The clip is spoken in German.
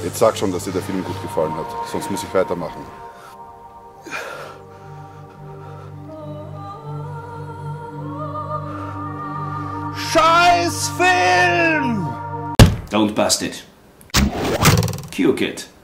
Jetzt sag schon, dass dir der Film gut gefallen hat, sonst muss ich weitermachen. Scheiß Film! Don't bust it. Cue Kid.